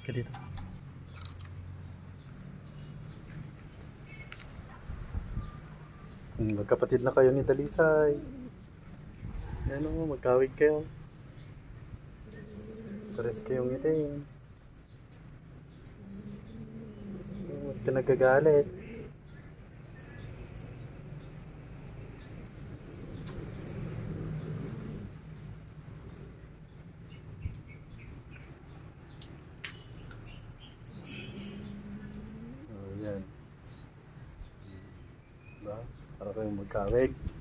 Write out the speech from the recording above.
ka dito. Magkapatid na kayo ni Dalisay. Yan o, magkawig kayo. Pares kayong itim. Huwag ka nagagalit. Oh, yan. Diba? Para kayong magkawig.